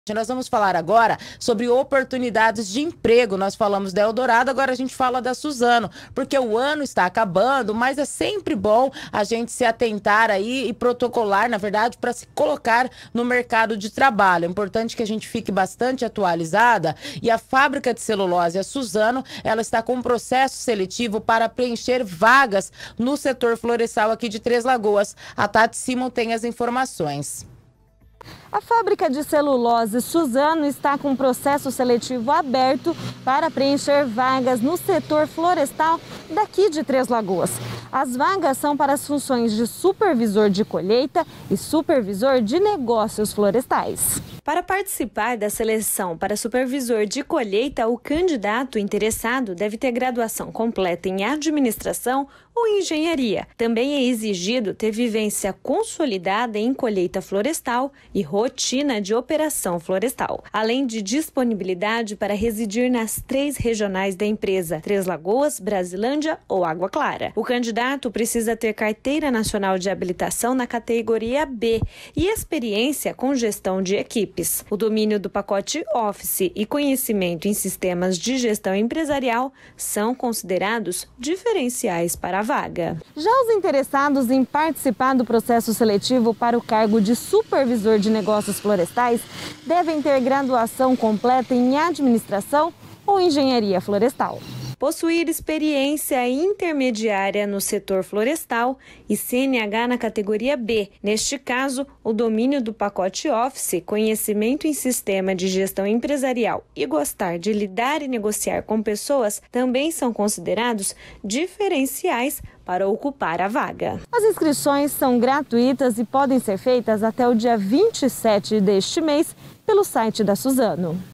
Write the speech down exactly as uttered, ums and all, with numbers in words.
Nós vamos falar agora sobre oportunidades de emprego. Nós falamos da Eldorado, agora a gente fala da Suzano, porque o ano está acabando, mas é sempre bom a gente se atentar aí e protocolar, na verdade, para se colocar no mercado de trabalho. É importante que a gente fique bastante atualizada e a fábrica de celulose, a Suzano, ela está com um processo seletivo para preencher vagas no setor florestal aqui de Três Lagoas. A Tati Simon tem as informações. A fábrica de celulose Suzano está com um processo seletivo aberto para preencher vagas no setor florestal daqui de Três Lagoas. As vagas são para as funções de supervisor de colheita e supervisor de negócios florestais. Para participar da seleção para supervisor de colheita, o candidato interessado deve ter graduação completa em administração ou engenharia. Também é exigido ter vivência consolidada em colheita florestal e rotina de operação florestal, além de disponibilidade para residir nas três regionais da empresa, Três Lagoas, Brasilândia ou Água Clara. O candidato precisa ter carteira nacional de habilitação na categoria B e experiência com gestão de equipes. O domínio do pacote Office e conhecimento em sistemas de gestão empresarial são considerados diferenciais para a vaga. Já os interessados em participar do processo seletivo para o cargo de supervisor de negócios florestais devem ter graduação completa em administração ou engenharia florestal, possuir experiência intermediária no setor florestal e C N H na categoria B. Neste caso, o domínio do pacote Office, conhecimento em sistema de gestão empresarial e gostar de lidar e negociar com pessoas também são considerados diferenciais para ocupar a vaga. As inscrições são gratuitas e podem ser feitas até o dia vinte e sete deste mês pelo site da Suzano.